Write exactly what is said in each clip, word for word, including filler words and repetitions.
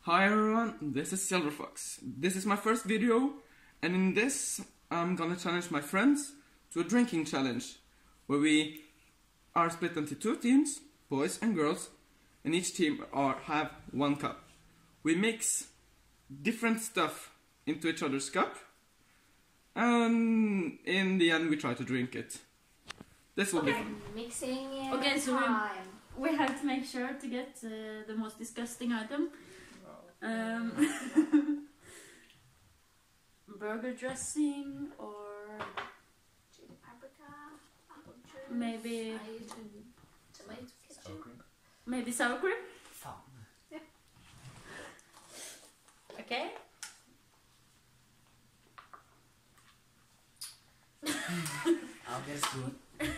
Hi everyone, this is Silverfox. This is my first video, and in this I'm gonna challenge my friends to a drinking challenge, where we are split into two teams, boys and girls, and each team are have one cup. We mix different stuff into each other's cup, and in the end we try to drink it. This will okay. be fun. Mixing uh, Okay, so time. we, we have to make sure to get uh, the most disgusting item. Um, burger dressing or Chili paprika, apple juice. maybe I use tomato ketchup. maybe sour cream. Fun. Yeah. Okay. I'll get a spoon.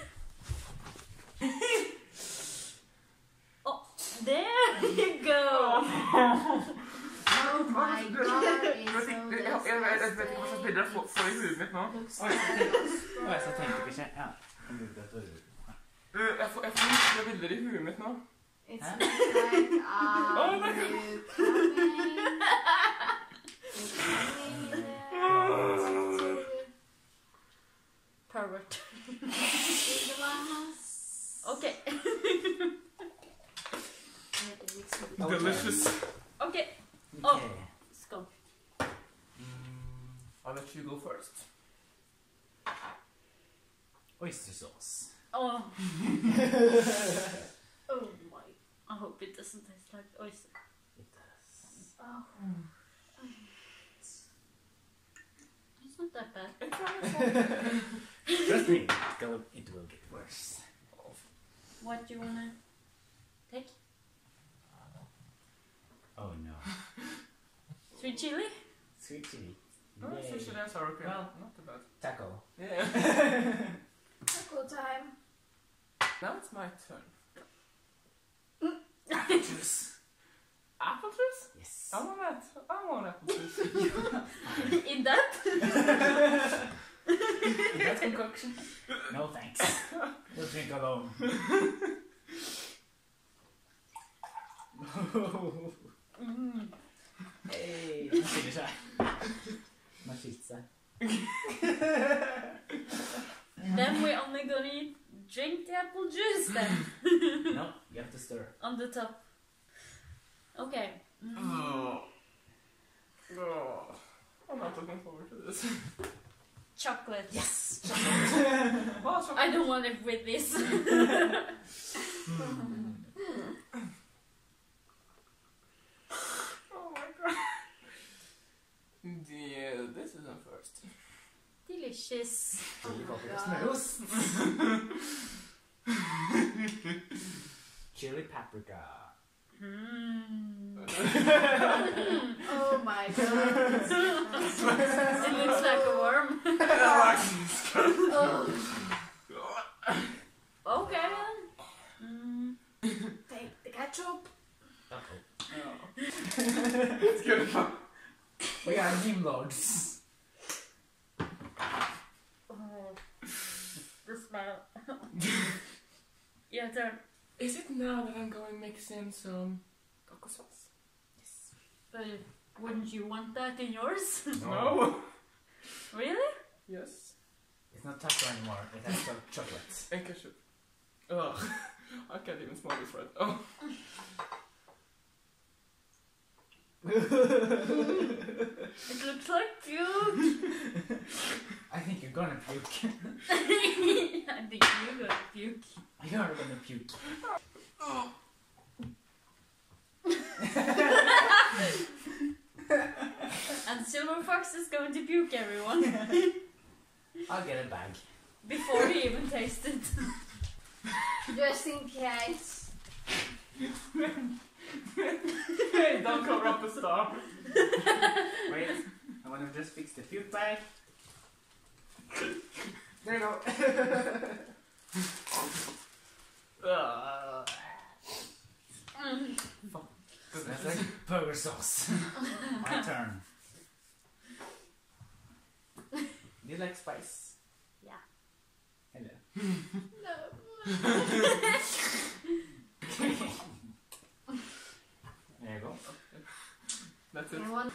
Oh, there you go. Oh my god, it's so Jeg vet ikke hva slags bilder jeg får i huet mitt nå. Looks Oi, like jeg så tenkte ikke ja. Om du vet det. Uh, Jeg får jeg får mye bilder i huet mitt nå. It's looks like uh, Oh my you coming. You're coming uh, Pervert. to the glass. Okay. Delicious. Okay. Okay. Oh. Skål. I'll let you go first. Oyster sauce. Oh. Oh my. I hope it doesn't taste like oyster. It does. Oh. It's not that bad. It's wonderful. Trust me, it's gonna, it will get worse. What do you wanna take? Oh no. Sweet chili? Sweet chili. Oh, Yay. sushi and sour cream. Well. Not too bad. Taco. Yeah. Taco time. Now it's my turn. Apple juice. Apple juice? Yes. I want that. I want apple juice. In that? That concoction? No thanks. We'll drink alone. Mm. Hey, han skiller seg. Han har skilt seg. Then we're only gonna eat, drink the apple juice then. No, you have to stir. On the top. Okay. Mm. Oh. Oh. I'm not looking forward to this. Chocolate. Yes! Well, so I don't want it with this. Oh my god. Yeah, this is on first. Delicious. Chili Oh paprika my smells. Chili paprika. Mm. Oh my god. It looks like a worm. Oh. Okay then. Mm. Take the ketchup. Uh-oh. It's good fun. We are gym lords. Oh. The smell. Your turn. Is it now that I'm going to mix in some taco sauce? Yes. But wouldn't you want that in yours? No. Really? Yes. It's not taco anymore, it has got chocolate. And ketchup. Ugh. I can't even smell this right. Oh. It looks like puke. I think you're gonna puke. I think you're gonna puke. You're gonna puke. Oh. And Silverfox is going to puke everyone. I'll get a bag. Before he even tasted. Just in case. Hey, don't cover up the star. Wait, I wanna just fix the puke bag. There you go. Ugh. Mm. That's like burger sauce. My turn. Do you like spice? Yeah. Hello. No. There you go. That's it. I want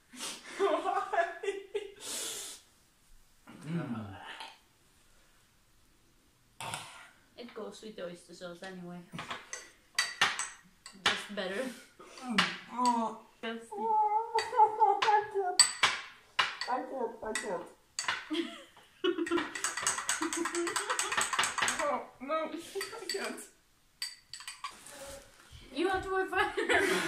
Mm. It goes with the oyster sauce anyway. Just better. Oh. Just- I can't, I can't. Oh, no, I can't. You have to work for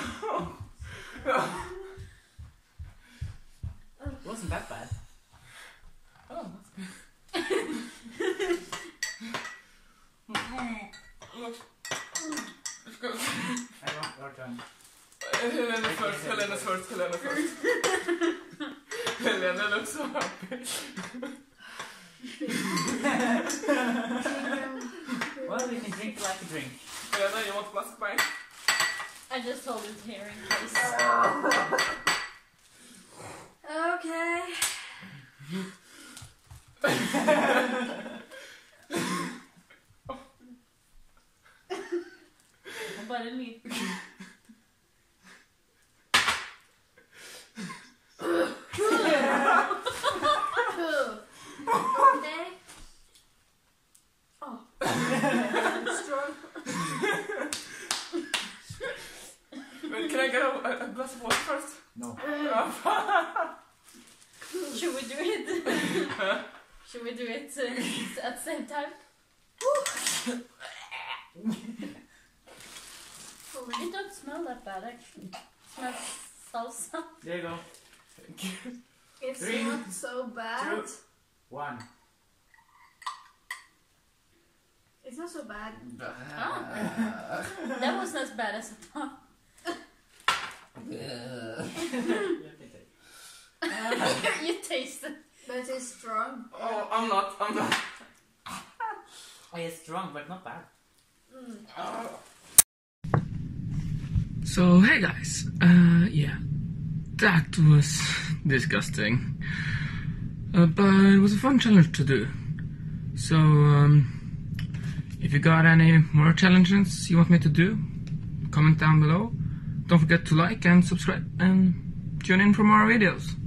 It wasn't that bad. Oh, that's good. Look. Let's go. I want your turn. Helena first, Helena first, Helena first. Helena looks so happy. Well, you can drink like a drink. Helena, you want glass of wine? I just hold it here in case. Okay. Bara lite. Okay. Oh. Strong. Wait, can I get a, a, a glass of water first? No. Should we do it? Should we do it uh, at the same time? It don't smell that bad actually. It smells salsa. There you go. It's Three, not so bad. two, one. It's not so bad. Ah. That wasn't as bad as I thought. You tasted. But it's strong. Oh, I'm not, I'm not. Oh, it's strong, but not bad. Mm. Oh. So hey guys, uh, yeah, that was disgusting, uh, but it was a fun challenge to do. So um, if you got any more challenges you want me to do, comment down below. Don't forget to like and subscribe and tune in for more videos.